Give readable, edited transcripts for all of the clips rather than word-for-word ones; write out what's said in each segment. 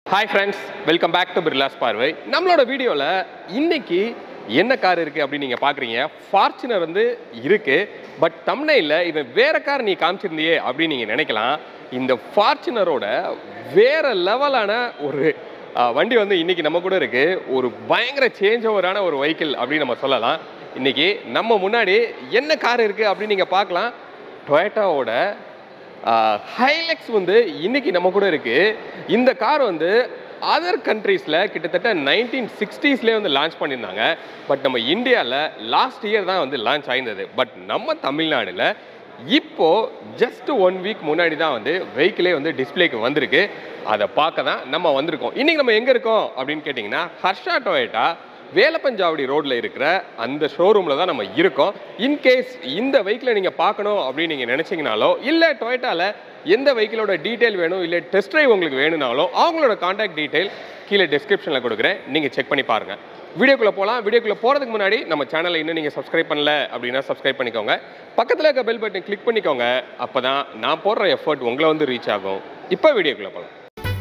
Hi friends, welcome back to Birlas Parvai. நம்மளோட வீடியோல இன்னைக்கு என்ன கார் இருக்கு அப்படி நீங்க பாக்குறீங்க. Fortuner வந்து இருக்கு. பட் thumbnailல இவன் வேற கார் நீ காமிச்சிருந்தியே அப்படி நீங்க நினைக்கலாம். இந்த Fortunerோட வேற லெவலான ஒரு வண்டி வந்து இன்னைக்கு நம்ம கூட இருக்கு. ஒரு பயங்கர சேஞ்ச் ஓவரான ஒரு வெஹிக்கிள் அப்படி நம்ம சொல்லலாம். இன்னைக்கு நம்ம முன்னாடி என்ன கார் இருக்கு அப்படி நீங்க பார்க்கலாம். Toyotaவோட Hilux வந்து இன்னைக்கு நம்ம கூட இருக்கு. இந்த கார் வந்து அதர் கண்ட்ரீஸ்ல கிட்டத்தட்ட 1960ஸ்லேயே வந்து லான்ச் பண்ணியிருந்தாங்க. பட் நம்ம இந்தியாவில் லாஸ்ட் இயர் தான் வந்து லான்ச் ஆயிருந்தது. பட் நம்ம தமிழ்நாடுல இப்போ ஜஸ்ட் 1 வீக் முன்னாடி தான் வந்து வெஹிக்கிளே வந்து டிஸ்பிளேக்கு வந்திருக்கு. அதை பார்க்க தான் நம்ம வந்திருக்கோம். இன்னைக்கு நம்ம எங்க இருக்கோம் அப்படின்னு கேட்டிங்கன்னா ஹர்ஷா டொயோட்டா வேலப்பஞ்சாவடி ரோட்ல இருக்கிற அந்த ஷோரூம்ல தான் நம்ம இருக்கோம். இன்கேஸ் இந்த வெஹிக்கிளை நீங்க பார்க்கணும் அப்படின்னு நீங்க நினைச்சீங்கனாலோ இல்ல டொயோட்டால எந்த வெஹிக்கிளோட டீடைல் வேணும் இல்ல டெஸ்ட் டிரைவ் உங்களுக்கு வேணும்னாலோ அவங்களோட கான்டாக்ட் டீடைல் கீழே டிஸ்கிரிப்ஷன்ல கொடுக்குறேன், நீங்க செக் பண்ணி பாருங்க. வீடியோக்குள்ள போகலாம். வீடியோக்குள்ள போறதுக்கு முன்னாடி நம்ம சேனலை இன்னும் நீங்க சப்ஸ்கிரைப் பண்ணல அப்படின்னா சப்ஸ்கிரைப் பண்ணிக்கோங்க. பக்கத்துல இருக்க பெல் பட்டன் கிளிக் பண்ணிக்கோங்க. அப்பதான் நான் போடுற எஃபர்ட் உங்களை வந்து ரீச் ஆகும். இப்போ வீடியோக்குள்ள போகலாம்.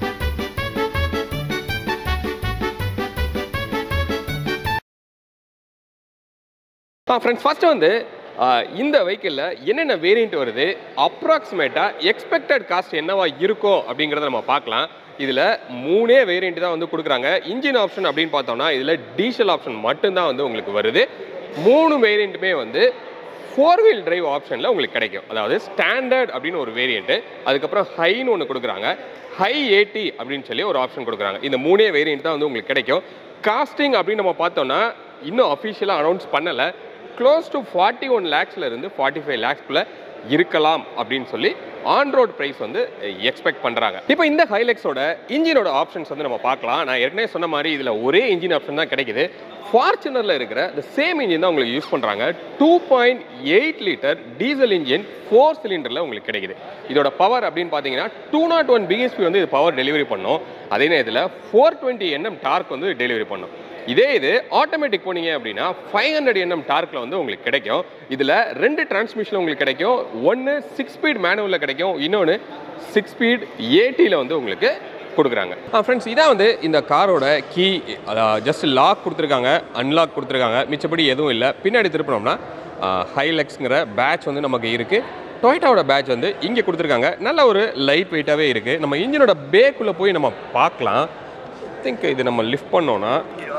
ஃப்ரெண்ட்ஸ், ஃபர்ஸ்ட் வந்து இந்த வெஹிக்கிளில் என்னென்ன வேரியண்ட் வருது, அப்ராக்சிமேட்டாக எக்ஸ்பெக்டட் காஸ்ட் என்னவா இருக்கும் அப்படிங்கிறத நம்ம பார்க்கலாம். இதில் 3 வேரியண்ட் தான் வந்து கொடுக்குறாங்க. இன்ஜின் ஆப்ஷன் அப்படின்னு பார்த்தோம்னா இதில் டீசல் ஆப்ஷன் மட்டும்தான் வந்து உங்களுக்கு வருது. 3 வேரியண்ட்டுமே வந்து 4 வீல் டிரைவ் ஆப்ஷனில் உங்களுக்கு கிடைக்கும். அதாவது ஸ்டாண்டர்ட் அப்படின்னு ஒரு வேரியண்ட்டு, அதுக்கப்புறம் ஹைன்னு ஒன்று கொடுக்குறாங்க, ஹை 80 அப்படின்னு சொல்லி ஒரு ஆப்ஷன் கொடுக்குறாங்க. இந்த 3 வேரியண்ட் தான் வந்து உங்களுக்கு கிடைக்கும். காஸ்டிங் அப்படின்னு நம்ம பார்த்தோம்னா இன்னும் அஃபிஷியலாக அனௌன்ஸ் பண்ணலை. க்ளோஸ் டு 41 lakhsல இருந்து 45 lakhsக்குள்ள இருக்கலாம் அப்படின்னு சொல்லி ஆன் ரோட் ப்ரைஸ் வந்து எக்ஸ்பெக்ட் பண்ணுறாங்க. இப்போ இந்த ஹைலக்ஸோட இன்ஜினோட ஆப்ஷன்ஸ் வந்து நம்ம பார்க்கலாம். நான் ஏற்கனவே சொன்ன மாதிரி இதில் ஒரே இன்ஜின் ஆப்ஷன் தான் கிடைக்குது. ஃபார்ச்சுனரில் இருக்கிற இந்த சேம் இன்ஜின் தான் உங்களுக்கு யூஸ் பண்ணுறாங்க. 2.8 லிட்டர் டீசல் இன்ஜின் 4 சிலிண்டரில் உங்களுக்கு கிடைக்குது. இதோட பவர் அப்படின்னு பார்த்தீங்கன்னா 201 பிஎஸ்பி வந்து இது பவர் டெலிவரி பண்ணும். அதே நேரத்தில் 420 Nm டார்க் வந்து டெலிவரி பண்ணும். இதே இது ஆட்டோமேட்டிக் போனீங்க அப்படின்னா 500 Nm டார்க்கில் வந்து உங்களுக்கு கிடைக்கும். இதில் 2 டிரான்ஸ்மிஷன் உங்களுக்கு கிடைக்கும். ஒன்று 6 ஸ்பீட் மேனுவலில் கிடைக்கும், இன்னொன்று 6 ஸ்பீட் 80ல் வந்து உங்களுக்கு கொடுக்குறாங்க. ஃப்ரெண்ட்ஸ், இதான் வந்து இந்த காரோட கீ. ஜஸ்ட் லாக் கொடுத்துருக்காங்க, அன்லாக் கொடுத்துருக்காங்க, மிச்சப்படி எதுவும் இல்லை. பின்னாடி திருப்பினோம்னா ஹைலக்ஸ்ங்கிற பேட்ச் வந்து நமக்கு இருக்குது. டொயோட்டாவோட பேட்ச் வந்து இங்கே கொடுத்துருக்காங்க. நல்ல ஒரு லைட் வெயிட்டாகவே இருக்குது. நம்ம இன்ஜினோட பேக்குள்ளே போய் நம்ம பார்க்கலாம். திங்க் இது நம்ம லிஃப்ட் பண்ணோன்னா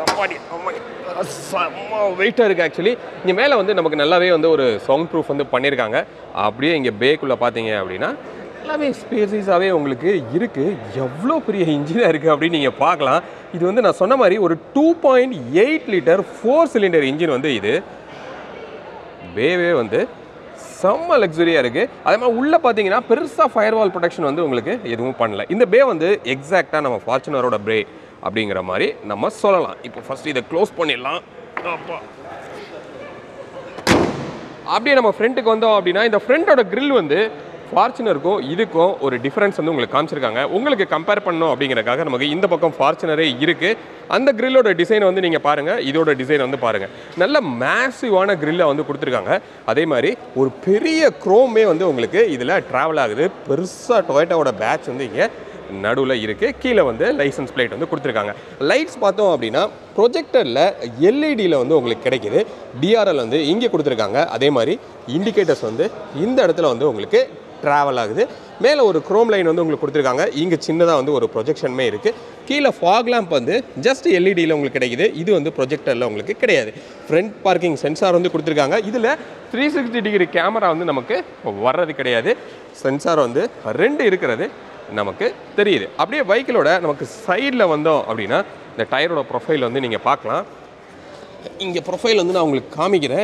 செம்ம வெயிட்டாக இருக்குது. ஆக்சுவலி இங்கே மேலே வந்து நமக்கு நல்லாவே வந்து ஒரு சவுண்ட் ப்ரூஃப் வந்து பண்ணியிருக்காங்க. அப்படியே இங்கே பேக்குள்ளே பார்த்தீங்க அப்படின்னா எல்லாமே ஸ்பேசிஸாகவே உங்களுக்கு இருக்குது. எவ்வளோ பெரிய இன்ஜினாக இருக்குது அப்படின்னு நீங்கள் பார்க்கலாம். இது வந்து நான் சொன்ன மாதிரி ஒரு 2.8 லிட்டர் 4 சிலிண்டர் இன்ஜின் வந்து இது. பேவே வந்து செம்ம லக்ஸரியாக இருக்குது. அதே மாதிரி உள்ளே பார்த்தீங்கன்னா பெருசாக ஃபயர் வால் ப்ரொடெக்ஷன் வந்து உங்களுக்கு எதுவும் பண்ணல. இந்த பே வந்து எக்ஸாக்டாக நம்ம ஃபார்ச்சுனரோட பே அப்படிங்கிற மாதிரி நம்ம சொல்லலாம். இப்போ ஃபர்ஸ்ட் இதை க்ளோஸ் பண்ணிடலாம். அப்படியே நம்ம ஃப்ரண்ட்டுக்கு வந்தோம் அப்படின்னா இந்த ஃப்ரண்ட்டோட கிரில் வந்து ஃபார்ச்சுனருக்கும் இதுக்கும் ஒரு டிஃப்ரென்ஸ் வந்து உங்களுக்கு காமிச்சிருக்காங்க. உங்களுக்கு கம்பேர் பண்ணணும் அப்படிங்கிறக்காக நமக்கு இந்த பக்கம் ஃபார்ச்சுனரே இருக்குது. அந்த கிரில்லோட டிசைன் வந்து நீங்கள் பாருங்கள், இதோட டிசைன் வந்து பாருங்கள். நல்ல மேசிவான கிரில்லை வந்து கொடுத்துருக்காங்க. அதே மாதிரி ஒரு பெரிய குரோமே வந்து உங்களுக்கு இதில் ட்ராவல் ஆகுது. பெருசாக டொயோட்டாவோட பேட்ச் வந்து இங்கே நடுவில் இருக்குது. கீழே வந்து லைசன்ஸ் பிளேட் வந்து கொடுத்துருக்காங்க. லைட்ஸ் பார்த்தோம் அப்படின்னா ப்ரொஜெக்டரில் எல்இடியில் வந்து உங்களுக்கு கிடைக்கிது. டிஆர்எல் வந்து இங்கே கொடுத்துருக்காங்க. அதே மாதிரி இண்டிகேட்டர்ஸ் வந்து இந்த இடத்துல வந்து உங்களுக்கு ட்ராவல் ஆகுது. மேலே ஒரு க்ரோம் லைன் வந்து உங்களுக்கு கொடுத்துருக்காங்க. இங்கே சின்னதாக வந்து ஒரு ப்ரொஜெக்ஷனுமே இருக்குது. கீழே ஃபாக் லேம்ப் வந்து ஜஸ்ட் எல்இடியில் உங்களுக்கு கிடைக்குது. இது வந்து ப்ரொஜெக்டரில் உங்களுக்கு கிடையாது. ஃப்ரண்ட் பார்க்கிங் சென்சார் வந்து கொடுத்துருக்காங்க. இதில் 360 டிகிரி கேமரா வந்து நமக்கு வர்றது கிடையாது. சென்சார் வந்து 2 இருக்கிறது நமக்கு தெரியுது. அப்படியே பைக்கிலோட நமக்கு சைடில் வந்தோம் அப்படின்னா இந்த டயரோட ப்ரொஃபைல் வந்து நீங்கள் பார்க்கலாம். இங்கே ப்ரொஃபைல் வந்து நான் உங்களுக்கு காமிக்கிறேன்.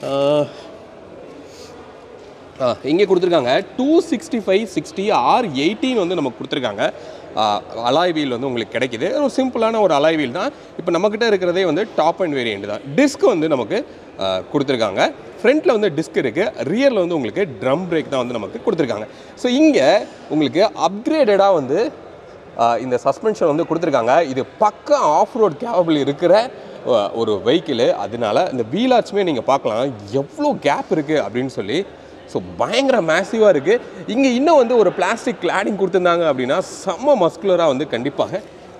இங்கே கொடுத்துருக்காங்க 265/60 R18 வந்து நமக்கு கொடுத்துருக்காங்க. அலாய் வீல் வந்து உங்களுக்கு கிடைக்கிது. ஒரு சிம்பிளான ஒரு அலாய் வீல் தான். இப்போ நம்மக்கிட்ட இருக்கிறதே வந்து டாப் அண்ட் வேரியண்ட் தான். டிஸ்க் வந்து நமக்கு கொடுத்துருக்காங்க. ஃப்ரண்ட்டில் வந்து டிஸ்க் இருக்குது, ரியரில் வந்து உங்களுக்கு ட்ரம் பிரேக் தான் வந்து நமக்கு கொடுத்துருக்காங்க. ஸோ இங்கே உங்களுக்கு அப்கிரேடடாக வந்து இந்த சஸ்பென்ஷன் வந்து கொடுத்துருக்காங்க. இது பக்கம் ஆஃப் ரோட் கேப்பபிள் இருக்கிற ஒரு வெஹிக்கிள். அதனால இந்த வீல் ஆர்ச்சுமே நீங்கள் பார்க்கலாம் எவ்வளோ கேப் இருக்குது அப்படின்னு சொல்லி. ஸோ பயங்கர மேசிவாக இருக்குது. இங்கே இன்னும் வந்து ஒரு பிளாஸ்டிக் கிளாடிங் கொடுத்துருந்தாங்க அப்படின்னா செம்ம மஸ்குலராக வந்து கண்டிப்பாக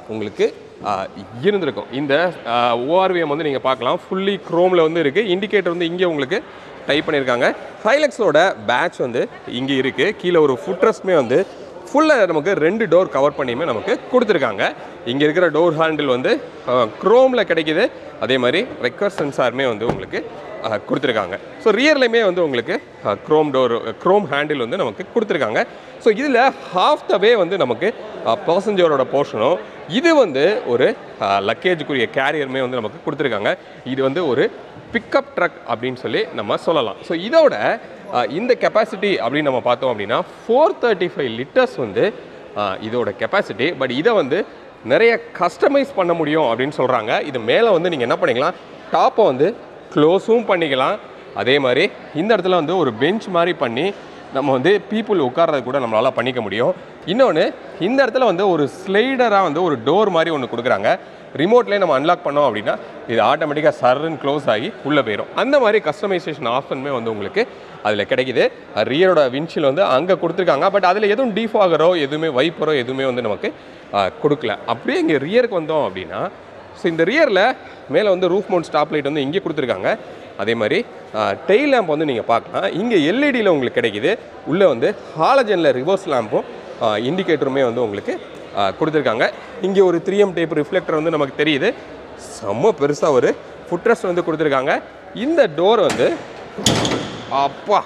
உங்களுக்கு இருந்திருக்கும். இந்த ஓஆர்விஎம் வந்து நீங்கள் பார்க்கலாம், ஃபுல்லி க்ரோமில் வந்து இருக்குது. இண்டிகேட்டர் வந்து இங்கே உங்களுக்கு டைப் பண்ணியிருக்காங்க. ஹைலக்ஸோட பேட்ச் வந்து இங்கே இருக்குது. கீழே ஒரு ஃபுட்ரெஸ்ட்டுமே வந்து ஃபுல்லாக நமக்கு 2 டோர் கவர் பண்ணியுமே நமக்கு கொடுத்துருக்காங்க. இங்கே இருக்கிற டோர் ஹேண்டில் வந்து க்ரோமில் கிடைக்கிது. அதே மாதிரி ரெக்கர் சென்சாருமே வந்து உங்களுக்கு கொடுத்துருக்காங்க. ஸோ ரியர்லையுமே வந்து உங்களுக்கு க்ரோம் ஹேண்டில் வந்து நமக்கு கொடுத்துருக்காங்க. ஸோ இதில் ஹாஃப் த வே வந்து நமக்கு பேசஞ்சரோட போர்ஷனும், இது வந்து ஒரு லக்கேஜுக்குரிய கேரியருமே வந்து நமக்கு கொடுத்துருக்காங்க. இது வந்து ஒரு பிக்கப் ட்ரக் அப்படின்னு சொல்லி நம்ம சொல்லலாம். ஸோ இதோட இந்த கெப்பாசிட்டி அப்படின்னு நம்ம பார்த்தோம் அப்படின்னா 435 லிட்டர்ஸ் வந்து இதோட கெப்பாசிட்டி. பட் இதை வந்து நிறைய கஸ்டமைஸ் பண்ண முடியும் அப்படின்னு சொல்கிறாங்க. இது மேலே வந்து நீங்கள் என்ன பண்ணிக்கலாம், டாப்பை வந்து க்ளோஸும் பண்ணிக்கலாம். அதே மாதிரி இந்த இடத்துல வந்து ஒரு பெஞ்ச் மாதிரி பண்ணி நம்ம வந்து பீப்புள் உட்கார்றது கூட நம்மளால் பண்ணிக்க முடியும். இன்னொன்று, இந்த இடத்துல வந்து ஒரு ஸ்லைடராக வந்து ஒரு டோர் மாதிரி ஒன்று கொடுக்குறாங்க. ரிமோட்லேயே நம்ம அன்லாக் பண்ணோம் அப்படின்னா இது ஆட்டோமேட்டிக்காக சர்ன்னு க்ளோஸ் ஆகி உள்ளே போயிடும். அந்த மாதிரி கஸ்டமைசேஷன் ஆப்ஷனுமே வந்து உங்களுக்கு அதில் கிடைக்கிது. ரியரோட விண்ட்ஷீல் வந்து அங்கே கொடுத்துருக்காங்க. பட் அதில் எதுவும் டீஃபாகரோ எதுவுமே வைப்பரோ எதுவுமே வந்து நமக்கு கொடுக்கல. அப்படியே இங்கே ரியருக்கு வந்தோம் அப்படின்னா, ஸோ இந்த ரியரில் மேலே வந்து ரூஃப் மவுண்ட் ஸ்டாப் லைட் வந்து இங்கே கொடுத்துருக்காங்க. அதே மாதிரி டெயில் லேம்ப் வந்து நீங்கள் பார்க்கலாம், இங்கே எல்இடியில் உங்களுக்கு கிடைக்கிது. உள்ளே வந்து ஹாலஜனில் ரிவர்ஸ் லேம்பும் இண்டிகேட்டருமே வந்து உங்களுக்கு கொடுத்துருக்காங்க. இங்கே ஒரு 3M டைப் ரிஃப்ளெக்டர் வந்து நமக்கு தெரியுது. செம்ம பெருசாக ஒரு ஃபுட்ரெஸ்ட் வந்து கொடுத்துருக்காங்க. இந்த டோர் வந்து அப்பா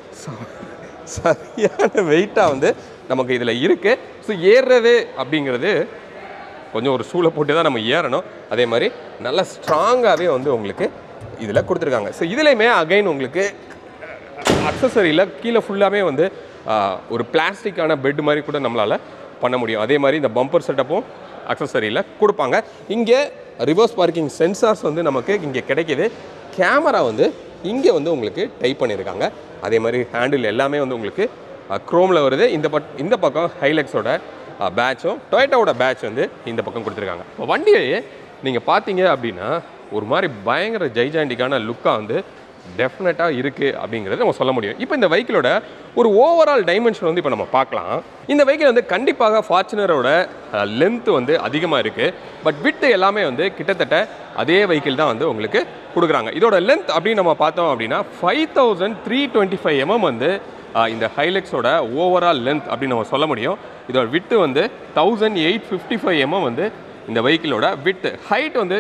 சரியான வெயிட்டாக வந்து நமக்கு இதில் இருக்குது. ஸோ ஏறுறது அப்படிங்கிறது கொஞ்சம் ஒரு சூளை போட்டு தான் நம்ம ஏறணும். அதே மாதிரி நல்லா ஸ்ட்ராங்காகவே வந்து உங்களுக்கு இதில் கொடுத்துருக்காங்க. ஸோ இதுலேயுமே அகைன் உங்களுக்கு அக்சசரியில் கீழே ஃபுல்லாகவே வந்து ஒரு பிளாஸ்டிக்கான பெட் மாதிரி கூட நம்மளால் பண்ண முடியும். அதே மாதிரி இந்த பம்பர் செட்டப்பும் அக்சசரியில் கொடுப்பாங்க. இங்கே ரிவர்ஸ் பார்க்கிங் சென்சார்ஸ் வந்து நமக்கு இங்கே கிடைக்கிது. கேமரா வந்து இங்கே வந்து உங்களுக்கு டைப் பண்ணியிருக்காங்க. அதே மாதிரி ஹேண்டில் எல்லாமே வந்து உங்களுக்கு க்ரோமில் வருது. இந்த பக்கம் ஹைலக்ஸோட பேட்சும் டொயோட்டாவோட பேட்ச் வந்து இந்த பக்கம் கொடுத்துருக்காங்க. இப்போ வண்டியை நீங்கள் பார்த்தீங்க அப்படின்னா ஒரு மாதிரி பயங்கர ஜைஜாண்டிக்கான லுக்காக வந்து டெஃபினட்டாக இருக்குது அப்படிங்கிறத நம்ம சொல்ல முடியும். இப்போ இந்த வெஹிக்கிளோட ஒரு ஓவரால் டைமென்ஷன் வந்து இப்போ நம்ம பார்க்கலாம். இந்த வெஹிக்கிள் வந்து கண்டிப்பாக ஃபார்ச்சுனரோட லென்த்து வந்து அதிகமாக இருக்குது. பட் விட்டு எல்லாமே வந்து கிட்டத்தட்ட அதே வெஹிக்கிள் தான் வந்து உங்களுக்கு கொடுக்குறாங்க. இதோட லென்த் அப்படின்னு நம்ம பார்த்தோம் அப்படின்னா 5325 mm வந்து இந்த ஹைலக்ஸோட ஓவரால் லென்த் அப்படின்னு நம்ம சொல்ல முடியும். இதோட விட்டு வந்து 1855 mm வந்து இந்த வெஹிக்கிளோட விட்டு. ஹைட் வந்து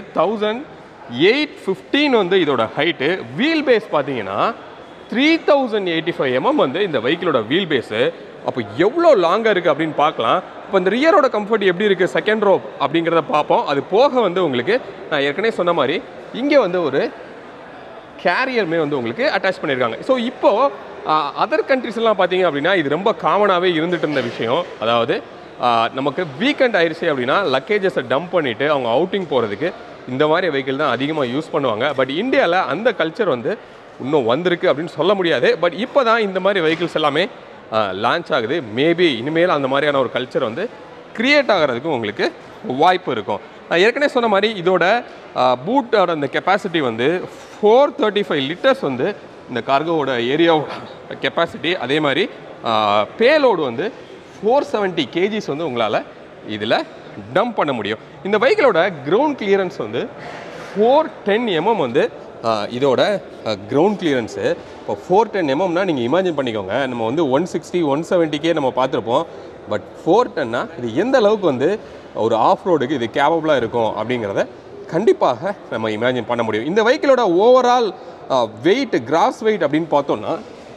1815 வந்து இதோட ஹைட்டு. வீல் பேஸ் பார்த்தீங்கன்னா 3085 mm வந்து இந்த வெஹிக்கிளோட வீல் பேஸு. அப்போ எவ்வளோ லாங்காக இருக்குது அப்படின்னு பார்க்கலாம். இப்போ இந்த ரியரோட கம்ஃபர்ட் எப்படி இருக்குது, செகண்ட் ரோ அப்படிங்கிறத பார்ப்போம். அது போக வந்து உங்களுக்கு நான் ஏற்கனவே சொன்ன மாதிரி இங்கே வந்து ஒரு கேரியருமே வந்து உங்களுக்கு அட்டாச் பண்ணியிருக்காங்க. ஸோ இப்போது அதர் கண்ட்ரிஸ்லாம் பார்த்தீங்க அப்படின்னா இது ரொம்ப காமனாகவே இருந்துகிட்டு இருந்த விஷயம். அதாவது நமக்கு வீக்கெண்ட் ஆயிடுச்சு அப்படின்னா லக்கேஜஸை டம்ப் பண்ணிவிட்டு அவங்க அவுட்டிங் போகிறதுக்கு இந்த மாதிரி வெஹிக்கிள் தான் அதிகமாக யூஸ் பண்ணுவாங்க. பட் இந்தியாவில் அந்த கல்ச்சர் வந்து இன்னும் வந்திருக்கு அப்படின்னு சொல்ல முடியாது. பட் இப்போ தான் இந்த மாதிரி வெஹிக்கிள்ஸ் எல்லாமே லான்ச் ஆகுது. மேபி இனிமேல் அந்த மாதிரியான ஒரு கல்ச்சர் வந்து க்ரியேட் ஆகிறதுக்கு உங்களுக்கு வாய்ப்பு இருக்கும். ஏற்கனவே சொன்ன மாதிரி இதோட பூட்டோட அந்த கெப்பாசிட்டி வந்து 435 லிட்டர்ஸ் வந்து இந்த கார்கோவோட ஏரியாவோட கெப்பாசிட்டி. அதே மாதிரி பேலோடு வந்து 470 kgs வந்து உங்களால் இதில் டம்ப் பண்ண முடியும். இந்த வெஹிக்கிளோட கிரவுண்ட் கிளியரன்ஸ் வந்து 410 mm வந்து இதோட கிரவுண்ட் கிளியரன்ஸு. இப்போ 410 mmனா நீங்கள் இமேஜின் பண்ணிக்கோங்க, நம்ம வந்து 160 170 நம்ம பார்த்துருப்போம். பட் 410னா இது எந்த அளவுக்கு வந்து ஒரு ஆஃப் ரோடுக்கு இது கேப்பபிளாக இருக்கும் அப்படிங்கிறத கண்டிப்பாக நம்ம இமேஜின் பண்ண முடியும். இந்த வெஹிக்கிளோட ஓவரால் வெயிட், கிராஸ் வெயிட் அப்படின்னு பார்த்தோன்னா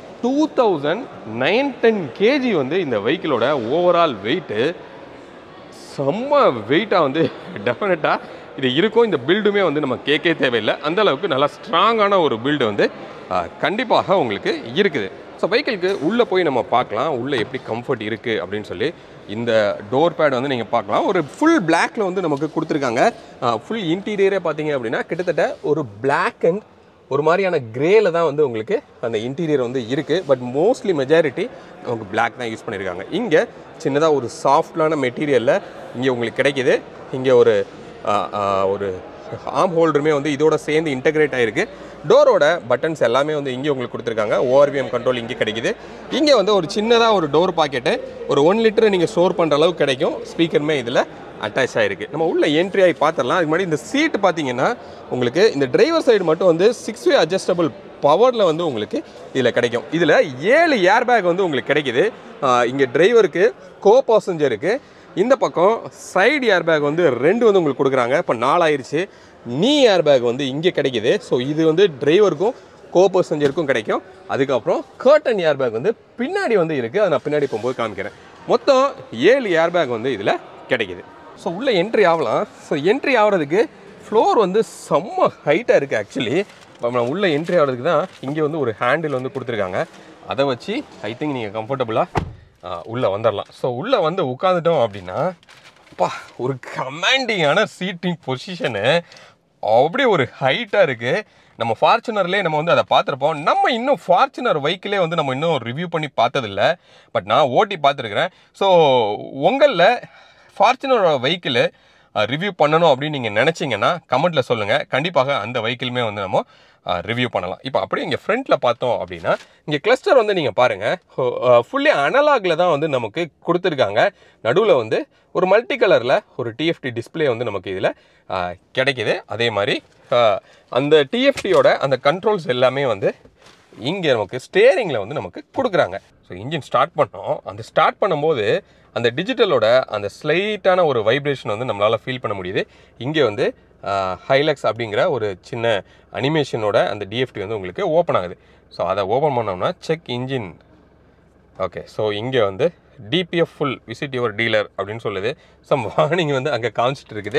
2910 kg வந்து இந்த வெஹிக்கிளோட ஓவரால் வெயிட்டு. செம்ம வெயிட்டாக வந்து டெஃபினட்டாக இது இருக்கும். இந்த பில்டுமே வந்து நம்ம கேட்கவே தேவையில்லை, அந்தளவுக்கு நல்லா ஸ்ட்ராங்கான ஒரு பில்டு வந்து கண்டிப்பாக உங்களுக்கு இருக்குது. ஸோ வெஹிக்கிளுக்கு உள்ளே போய் நம்ம பார்க்கலாம் உள்ளே எப்படி கம்ஃபர்ட் இருக்குது அப்படின்னு சொல்லி. இந்த டோர் பேட் வந்து நீங்கள் பார்க்கலாம், ஒரு ஃபுல் பிளாக்கில் வந்து நமக்கு கொடுத்துருக்காங்க. ஃபுல் இன்டீரியரே பார்த்தீங்க அப்படின்னா கிட்டத்தட்ட ஒரு பிளாக் அண்ட் ஒரு மாதிரியான கிரேல தான் வந்து உங்களுக்கு அந்த இன்டீரியர் வந்து இருக்குது. பட் மோஸ்ட்லி மெஜாரிட்டி நமக்கு பிளாக் தான் யூஸ் பண்ணியிருக்காங்க. இங்கே சின்னதாக ஒரு சாஃப்டான மெட்டீரியலில் இங்கே உங்களுக்கு கிடைக்கிது. இங்கே ஒரு ஆர்ம் ஹோல்டருமே வந்து இதோட சேர்ந்து இன்டகிரேட் ஆகிருக்கு. டோரோட பட்டன்ஸ் எல்லாமே வந்து இங்கே உங்களுக்கு கொடுத்துருக்காங்க. ஓஆர்விஎம் கண்ட்ரோல் இங்கே கிடைக்குது. இங்கே வந்து ஒரு சின்னதாக ஒரு டோர் பாக்கெட்டு ஒரு 1 லிட்டர் நீங்கள் ஸ்டோர் பண்ணுற அளவுக்கு கிடைக்கும். ஸ்பீக்கருமே இதில் அட்டாச் ஆகிருக்கு. நம்ம உள்ள என்ட்ரி ஆகி பார்த்துடலாம். அதுக்கு முன்னாடி இந்த சீட்டு பார்த்தீங்கன்னா உங்களுக்கு இந்த டிரைவர் சைடு மட்டும் வந்து 6-way அட்ஜஸ்டபிள் பவரில் வந்து உங்களுக்கு இதில் கிடைக்கும். இதில் 7 ஏர் பேக் வந்து உங்களுக்கு கிடைக்குது. இங்கே டிரைவருக்கு, கோ பாசஞ்சருக்கு, இந்த பக்கம் சைடு ஏர் பேக் வந்து 2 வந்து உங்களுக்கு கொடுக்குறாங்க. இப்போ 4 ஆயிடுச்சு. நீ ஏர் பேக் வந்து இங்கே கிடைக்குது. ஸோ இது வந்து டிரைவருக்கும் கோ பாசஞ்சருக்கும் கிடைக்கும். அதுக்கப்புறம் கர்டன் ஏர் பேக் வந்து பின்னாடி வந்து இருக்குது. அதை நான் பின்னாடி போகும்போது காமிக்கிறேன். மொத்தம் 7 ஏர் பேக் வந்து இதில் கிடைக்குது. ஸோ உள்ளே என்ட்ரி ஆகலாம். ஸோ என்ட்ரி ஆகிறதுக்கு ஃப்ளோர் வந்து செம்ம ஹைட்டாக இருக்குது. ஆக்சுவலி இப்போ நம்ம உள்ளே என்ட்ரி ஆகிறதுக்கு தான் இங்கே வந்து ஒரு ஹேண்டில் வந்து கொடுத்துருக்காங்க. அதை வச்சு ஐ திங்க் நீங்கள் கம்ஃபர்டபுளாக உள்ளே வந்துடலாம். ஸோ உள்ளே வந்து உட்காந்துட்டோம் அப்படின்னா ஒரு கமாண்டிங்கான சீட்டிங் பொசிஷனு அப்படியே ஒரு ஹைட்டாக இருக்குது. நம்ம ஃபார்ச்சுனர்லேயே நம்ம வந்து அதை பார்த்துருப்போம். நம்ம இன்னும் ஃபார்ச்சுனர் வெஹிக்கிளே வந்து நம்ம இன்னும் ரிவ்யூ பண்ணி பார்த்ததில்ல. பட் நான் ஓட்டி பார்த்துருக்குறேன். ஸோ உங்களில் ஃபார்ச்சுனரோட வெஹிக்கிள் ரிவ்யூ பண்ணணும் அப்படின்னு நீங்கள் நினச்சிங்கன்னா கமெண்ட்டில் சொல்லுங்கள். கண்டிப்பாக அந்த வெஹிக்கிளுமே வந்து நம்ம ரிவ்யூ பண்ணலாம். இப்போ அப்படியே இங்கே ஃப்ரண்ட்டில் பார்த்தோம் அப்படின்னா இங்கே கிளஸ்டர் வந்து நீங்கள் பாருங்கள், ஃபுல்லி அனலாகில் தான் வந்து நமக்கு கொடுத்துருக்காங்க. நடுவில் வந்து ஒரு மல்டி கலரில் ஒரு டிஎஃப்டி டிஸ்பிளே வந்து நமக்கு இதில் கிடைக்கிது. அதே மாதிரி அந்த டிஎஃப்டியோட அந்த கண்ட்ரோல்ஸ் எல்லாமே வந்து இங்கே நமக்கு ஸ்டேரிங்கில் வந்து நமக்கு கொடுக்குறாங்க. ஸோ இன்ஜின் ஸ்டார்ட் பண்ணோம். அந்த ஸ்டார்ட் பண்ணும்போது அந்த டிஜிட்டலோட அந்த ஸ்லைட்டான ஒரு வைப்ரேஷன் வந்து நம்மளால் ஃபீல் பண்ண முடியுது. இங்கே வந்து ஹைலக்ஸ் அப்படிங்கிற ஒரு சின்ன அனிமேஷனோட அந்த டிஎஃப்டி வந்து உங்களுக்கு ஓப்பன் ஆகுது. ஸோ அதை ஓப்பன் பண்ணோம்னா செக் இன்ஜின். ஓகே, ஸோ இங்கே வந்து DPF full visit your dealer அப்படின்னு சொல்லுது. சம் வார்னிங் வந்து அங்கே காமிச்சிட்டு இருக்குது.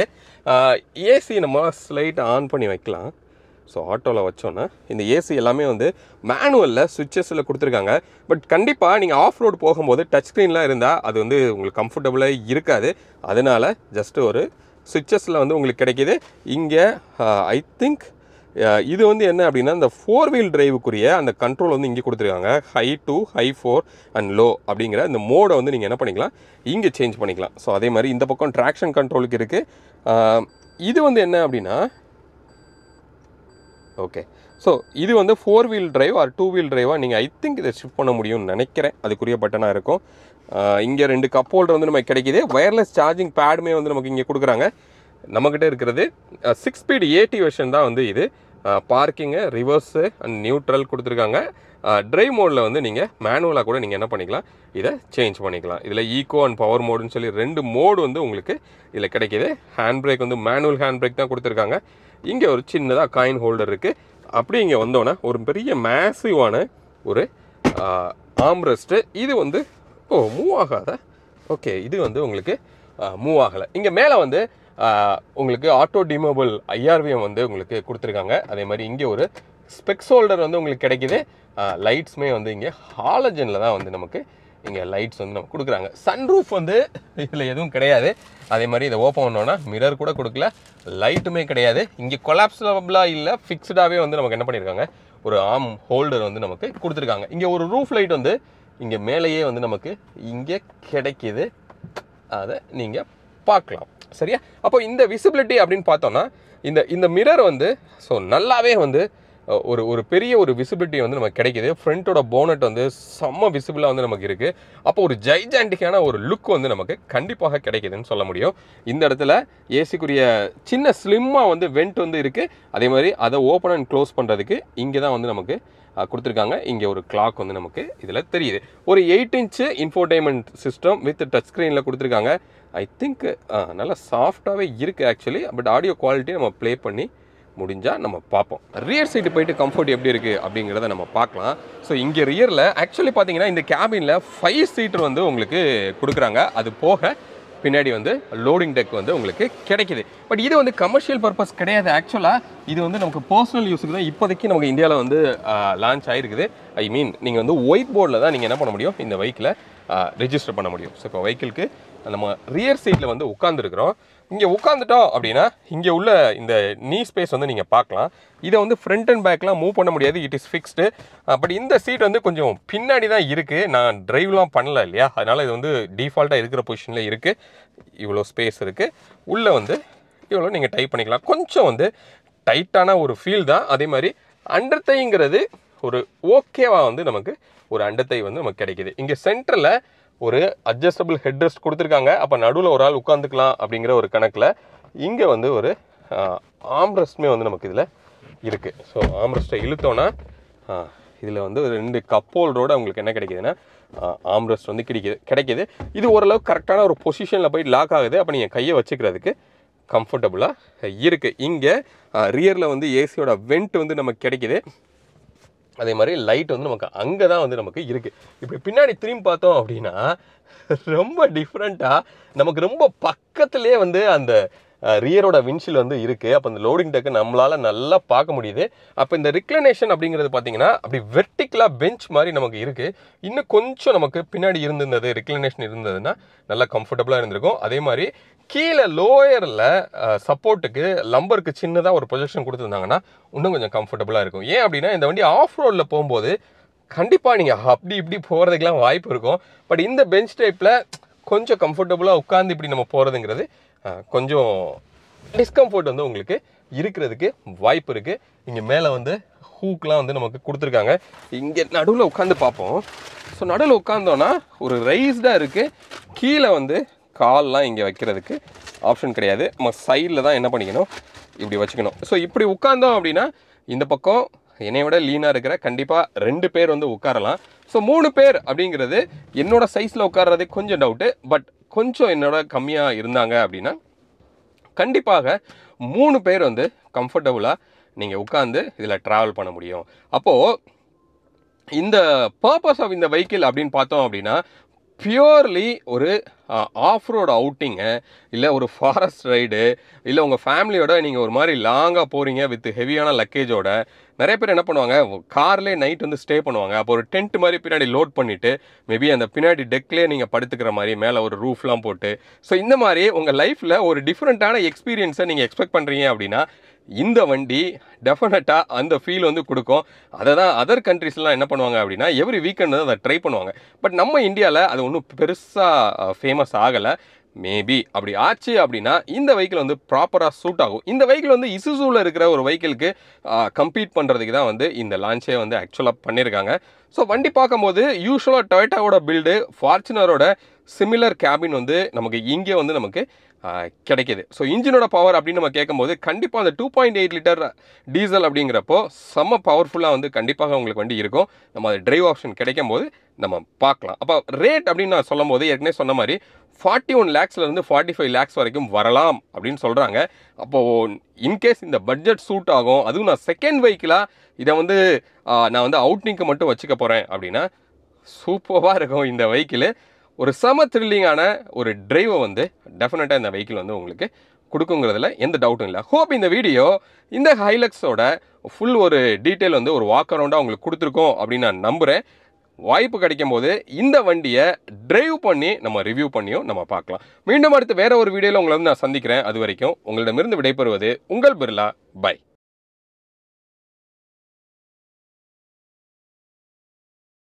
ஏசி நம்ம ஸ்லைட் ஆன் பண்ணி வைக்கலாம். ஸோ ஆட்டோவில் வச்சோன்னா இந்த ஏசி எல்லாமே வந்து மேனுவலில் சுவிட்சஸில் கொடுத்துருக்காங்க. பட் கண்டிப்பாக நீங்கள் ஆஃப் ரோடு போகும்போது டச் ஸ்க்ரீன்லாம் இருந்தால் அது வந்து உங்களுக்கு கம்ஃபர்டபுளாக இருக்காது. அதனால் ஜஸ்ட்டு ஒரு சுவிட்சஸில் வந்து உங்களுக்கு கிடைக்கிது. இங்கே ஐ திங்க் இது வந்து என்ன அப்படின்னா இந்த 4-wheel டிரைவுக்குரிய அந்த கண்ட்ரோல் வந்து இங்கே கொடுத்துருக்காங்க. ஹை 2, ஹை 4 அண்ட் லோ அப்படிங்கிற இந்த மோடை வந்து நீங்கள் என்ன பண்ணிக்கலாம், இங்கே சேஞ்ச் பண்ணிக்கலாம். ஸோ அதே மாதிரி இந்த பக்கம் ட்ராக்ஷன் கண்ட்ரோலுக்கு இருக்குது. இது வந்து என்ன அப்படின்னா ஓகே, ஸோ இது வந்து 4-wheel டிரைவ் ஆர் 2-wheel டிரைவாக நீங்கள் ஐ திங்க் இதை ஷிஃப்ட் பண்ண முடியும்னு நினைக்கிறேன். அதுக்குரிய பட்டனாக இருக்கும். இங்கே 2 கப் ஹோல்டர் வந்து நமக்கு கிடைக்கிது. வயர்லெஸ் சார்ஜிங் பேடுமே வந்து நமக்கு இங்கே கொடுக்குறாங்க. நம்மக்கிட்ட இருக்கிறது 6 ஸ்பீட் ஏடி வெர்ஷன் தான் வந்து இது. பார்க்கிங்கு, ரிவர்ஸு அண்ட் நியூட்ரல் கொடுத்துருக்காங்க. ட்ரைவ் மோடில் வந்து நீங்கள் மேனுவலாக கூட நீங்கள் என்ன பண்ணிக்கலாம், இதை சேஞ்ச் பண்ணிக்கலாம். இதில் ஈகோ அண்ட் பவர் மோடுன்னு சொல்லி 2 மோடு வந்து உங்களுக்கு இதில் கிடைக்கிது. ஹேண்ட் பிரேக் வந்து மேனுவல் ஹேண்ட் பிரேக் தான் கொடுத்துருக்காங்க. இங்கே ஒரு சின்னதாக காயின் ஹோல்டர் இருக்குது. அப்படி இங்கே வந்தோன்னா ஒரு பெரிய மேசிவான ஒரு ஆம்ரெஸ்ட்டு. இது வந்து மூவ் ஆகாத. ஓகே, இது வந்து உங்களுக்கு மூவ் ஆகலை. இங்கே மேலே வந்து உங்களுக்கு ஆட்டோ டிமோபிள் ஐஆர்விஎம் வந்து உங்களுக்கு கொடுத்துருக்காங்க. அதே மாதிரி இங்கே ஒரு ஸ்பெக்ஸ் ஹோல்டர் வந்து உங்களுக்கு கிடைக்கிது. லைட்ஸுமே வந்து இங்கே ஹாலஜனில் தான் வந்து நமக்கு இங்கே லைட்ஸ் வந்து நமக்கு கொடுக்குறாங்க. சன்ரூஃப் வந்து இதில் எதுவும் கிடையாது. அதே மாதிரி இதை ஓப்பன் பண்ணோன்னா மிரர் கூட கொடுக்கல, லைட்டுமே கிடையாது. இங்கே கொலாப்ஸபிளாக இல்லை, ஃபிக்ஸ்டாகவே வந்து நமக்கு என்ன பண்ணியிருக்காங்க, ஒரு ஆர்ம் ஹோல்டர் வந்து நமக்கு கொடுத்துருக்காங்க. இங்கே ஒரு ரூஃப் லைட் வந்து இங்கே மேலேயே வந்து நமக்கு இங்கே கிடைக்கிது. அதை நீங்கள் பார்க்கலாம். சரியா? அப்போ இந்த விசிபிலிட்டி அப்படின்னு பார்த்தோன்னா இந்த மிரர் வந்து ஸோ நல்லாவே வந்து ஒரு பெரிய ஒரு விசிபிலிட்டி வந்து நமக்கு கிடைக்கிது. ஃப்ரண்ட்டோட போனட் வந்து செம்ம விசிபிளாக வந்து நமக்கு இருக்குது. அப்போ ஒரு ஜைஜாண்டிக்கான ஒரு லுக் வந்து நமக்கு கண்டிப்பாக கிடைக்கிதுன்னு சொல்ல முடியும். இந்த இடத்துல ஏசிக்குரிய சின்ன ஸ்லிம்மாக வந்து வெண்ட் வந்து இருக்குது. அதே மாதிரி அதை ஓப்பன் அண்ட் க்ளோஸ் பண்ணுறதுக்கு இங்கே தான் வந்து நமக்கு கொடுத்துருக்காங்க. இங்கே ஒரு கிளாக் வந்து நமக்கு இதில் தெரியுது. ஒரு 8 inch infotainment system with touch ஸ்க்ரீனில் கொடுத்துருக்காங்க. ஐ திங்க் நல்லா சாஃப்டாகவே இருக்குது ஆக்சுவலி. பட் ஆடியோ குவாலிட்டி நம்ம ப்ளே பண்ணி முடிஞ்சால் நம்ம பார்ப்போம். ரியர் சீட்டு போயிட்டு கம்ஃபர்ட் எப்படி இருக்குது அப்படிங்கிறத நம்ம பார்க்கலாம். ஸோ இங்கே ரியரில் ஆக்சுவலி பார்த்தீங்கன்னா இந்த கேபினில் 5 சீட்டர் வந்து உங்களுக்கு கொடுக்குறாங்க. அது போக பின்னாடி வந்து லோடிங் டெக் வந்து உங்களுக்கு கிடைக்கிது. பட் இது வந்து கமர்ஷியல் பர்பஸ் கிடையாது. ஆக்சுவலாக இது வந்து நமக்கு பர்சனல் யூஸுக்கு தான் இப்போதைக்கு நமக்கு இந்தியாவில் வந்து லான்ச் ஆகிருக்குது. ஐ மீன் நீங்கள் வந்து ஒயிட் போர்டில் தான் நீங்கள் என்ன பண்ண முடியும், இந்த வெஹிக்கிளை ரெஜிஸ்டர் பண்ண முடியும். ஸோ இப்போ வெஹிக்கிளுக்கு நம்ம ரியர் சீட்டில் வந்து உட்காந்துருக்குறோம். இங்கே உட்காந்துட்டோம் அப்படின்னா இங்கே உள்ள இந்த நீ ஸ்பேஸ் வந்து நீங்கள் பார்க்கலாம். இதை வந்து ஃப்ரண்ட் அண்ட் பேக்லாம் மூவ் பண்ண முடியாது, இட் இஸ் ஃபிக்ஸ்டு. பட் இந்த சீட் வந்து கொஞ்சம் பின்னாடி தான் இருக்குது. நான் ட்ரைவ்லாம் பண்ணல இல்லையா, அதனால் இது வந்து டிஃபால்ட்டாக இருக்கிற பொசிஷனில் இருக்குது. இவ்வளோ ஸ்பேஸ் இருக்குது. உள்ளே வந்து இவ்வளோ நீங்கள் டைப் பண்ணிக்கலாம். கொஞ்சம் வந்து டைட்டான ஒரு ஃபீல் தான். அதே மாதிரி அண்டர்த்தைங்கிறது ஒரு ஓகேவாக வந்து நமக்கு ஒரு அண்டர்த்தை வந்து நமக்கு கிடைக்கிது. இங்கே சென்டரில் ஒரு அட்ஜஸ்டபிள் ஹெட்ரெஸ்ட் கொடுத்துருக்காங்க. அப்போ நடுவில் ஒரு ஆள் உட்காந்துக்கலாம் அப்படிங்கிற ஒரு கணக்கில் இங்கே வந்து ஒரு ஆம்ரெஸ்ட்டுமே வந்து நமக்கு இதில் இருக்குது. ஸோ ஆம்ரெஸ்ட்டை இழுத்தோன்னா இதில் வந்து ஒரு 2 கப் ஹோல்டரோடு உங்களுக்கு என்ன கிடைக்கிதுன்னா ஆம்ரெஸ்ட் வந்து கிடைக்கிது. இது ஓரளவு கரெக்டான ஒரு பொசிஷனில் போய் லாக் ஆகுது. அப்போ நீங்கள் கையை வச்சுக்கிறதுக்கு கம்ஃபர்டபுளாக இருக்குது. இங்கே ரியரில் வந்து ஏசியோட வெண்ட் வந்து நமக்கு கிடைக்கிது. அதே மாதிரி லைட் வந்து நமக்கு அங்கே தான் வந்து நமக்கு இருக்குது. இப்படி பின்னாடி திரும்பி பார்த்தோம் அப்படின்னா ரொம்ப டிஃப்ரெண்ட்டாக நமக்கு ரொம்ப பக்கத்துலேயே வந்து அந்த ரியரோட விண்ட்ஷீல்டு வந்து இருக்குது. அப்போ அந்த லோடிங் டெக்கு நம்மளால் நல்லா பார்க்க முடியுது. அப்போ இந்த ரிக்ளனேஷன் அப்படிங்கிறது பார்த்தீங்கன்னா அப்படி வெர்டிக்கலாக பெஞ்ச் மாதிரி நமக்கு இருக்குது. இன்னும் கொஞ்சம் நமக்கு பின்னாடி இருந்திருந்தது ரிக்ளனேஷன் இருந்ததுன்னா நல்லா கம்ஃபர்டபுளாக இருந்திருக்கும். அதே மாதிரி கீழே லோயரில் சப்போர்ட்டுக்கு லம்பருக்கு சின்னதாக ஒரு ப்ரொஜெக்ஷன் கொடுத்துருந்தாங்கன்னா இன்னும் கொஞ்சம் கம்ஃபர்டபுளாக இருக்கும். ஏன் அப்படின்னா இந்த வண்டி ஆஃப் ரோடில் போகும்போது கண்டிப்பாக நீங்கள் அப்படி இப்படி போகிறதுக்கெலாம் வாய்ப்பு இருக்கும். பட் இந்த பெஞ்ச் டைப்பில் கொஞ்சம் கம்ஃபர்டபுளாக உட்காந்து இப்படி நம்ம போகிறதுங்கிறது கொஞ்சம் டிஸ்கம்ஃபர்ட் வந்து உங்களுக்கு இருக்கிறதுக்கு வாய்ப்பு இருக்குது. இங்கே மேலே வந்து ஹூக்லாம் வந்து நமக்கு கொடுத்துருக்காங்க. இங்கே நடுவில் உட்காந்து பார்ப்போம். ஸோ நடுவில் உட்காந்தோன்னா ஒரு ரைஸ்டாக இருக்குது. கீழே வந்து கால்லாம் இங்கே வைக்கிறதுக்கு ஆப்ஷன் கிடையாது. நம்ம சைடில் தான் என்ன பண்ணிக்கணும், இப்படி வச்சுக்கணும். ஸோ இப்படி உட்காந்தோம் அப்படின்னா இந்த பக்கம் என்னை விட லீனாக இருக்கிற கண்டிப்பாக 2 பேர் வந்து உட்காரலாம். ஸோ 3 பேர் அப்படிங்கிறது என்னோடய சைஸில் உட்கார்றது கொஞ்சம் டவுட்டு. பட் கொஞ்சம் என்னோட கம்மியாக இருந்தாங்க அப்படின்னா கண்டிப்பாக 3 பேர் வந்து கம்ஃபர்டபுளாக நீங்கள் உட்காந்து இதில் ட்ராவல் பண்ண முடியும். அப்போது இந்த பர்பஸ் ஆஃப் இந்த வெஹிக்கிள் அப்படின்னு பார்த்தோம் அப்படின்னா பியூர்லி ஒரு ஆஃப் ரோடு அவுட்டிங்கு, இல்லை ஒரு ஃபாரஸ்ட் ரைடு, இல்லை உங்கள் ஃபேமிலியோட நீங்கள் ஒரு மாதிரி லாங்காக போகிறீங்க வித் ஹெவியான லக்கேஜோட. நிறைய பேர் என்ன பண்ணுவாங்க, கார்லேயே நைட் வந்து ஸ்டே பண்ணுவாங்க. அப்போ ஒரு டென்ட் மாதிரி பின்னாடி லோட் பண்ணிவிட்டு மேபி அந்த பின்னாடி டெக்லேயே நீங்கள் படுத்துக்கிற மாதிரி மேலே ஒரு ரூஃப்லாம் போட்டு. ஸோ இந்த மாதிரி உங்கள் லைஃப்பில் ஒரு டிஃப்ரெண்ட்டான எக்ஸ்பீரியன்ஸை நீங்கள் எக்ஸ்பெக்ட் பண்ணுறீங்க அப்படின்னா இந்த வண்டி டெஃபினட்டாக அந்த ஃபீல் வந்து கொடுக்கும். அதை தான் அதர் கண்ட்ரீஸ்லாம் என்ன பண்ணுவாங்க அப்படின்னா எவ்ரி வீக்கெண்ட் வந்து அதை ட்ரை பண்ணுவாங்க. பட் நம்ம இந்தியாவில் அது ஒன்றும் பெருசாக ஃபேமஸ் ஆகலை. மேபி அப்படி ஆச்சு அப்படின்னா இந்த வெஹிக்கிள் வந்து ப்ராப்பராக சூட் ஆகும். இந்த வெஹிக்கிள் வந்து இசுசூவில் இருக்கிற ஒரு வெஹிக்கிளுக்கு கம்பீட் பண்ணுறதுக்கு தான் வந்து இந்த லான்ச்சே வந்து ஆக்சுவலாக பண்ணியிருக்காங்க. ஸோ வண்டி பார்க்கும்போது யூஸ்வலாக டொயோட்டாவோட பில்டு, ஃபார்ச்சுனரோட சிமிலர் கேபின் வந்து நமக்கு இங்கே வந்து நமக்கு கிடைக்கிது. ஸோ இன்ஜினோட பவர் அப்படின்னு நம்ம கேட்கும்போது கண்டிப்பாக அந்த 2.8 லிட்டர் டீசல் அப்படிங்கிறப்போ செம்ம பவர்ஃபுல்லாக வந்து கண்டிப்பாக உங்களுக்கு வண்டி இருக்கும். நம்ம அது டிரைவ் ஆப்ஷன் கிடைக்கும் போது நம்ம பார்க்கலாம். அப்போ ரேட் அப்படின்னு நான் சொல்லும் போது ஏற்கனவே சொன்ன மாதிரி 41 lakhsலேருந்து 45 lakhs வரைக்கும் வரலாம் அப்படின்னு சொல்கிறாங்க. அப்போது இன்கேஸ் இந்த பட்ஜெட் சூட் ஆகும், அதுவும் நான் செகண்ட் வெஹிக்கிளாக இதை வந்து நான் வந்து அவுட்டிங்க்கு மட்டும் வச்சுக்க போகிறேன் அப்படின்னா சூப்பராக இருக்கும் இந்த வெஹிக்கிள். ஒரு செம த்ரில்லிங்கான ஒரு டிரைவை வந்து டெஃபினட்டாக இந்த வெஹிக்கிள் வந்து உங்களுக்கு கொடுக்குங்கிறதுல எந்த டவுட்டும் இல்லை. ஹோப் இந்த வீடியோ இந்த ஹைலக்ஸோட ஃபுல் ஒரு டீட்டெயில் வந்து ஒரு வாக் அரவுண்டாக உங்களுக்கு கொடுத்துருக்கோம் அப்படின்னு நான் நம்புகிறேன். வாய்ப்பு கிடைக்கும் போது இந்த வண்டியை டிரைவ் பண்ணி நம்ம ரிவ்யூ பண்ணியும் நம்ம பார்க்கலாம். மீண்டும் அடுத்து வேறு ஒரு வீடியோவில் உங்களை வந்து நான் சந்திக்கிறேன். அது வரைக்கும் உங்களிடமிருந்து விடைபெறுவது உங்கள் பிர்லா. பை.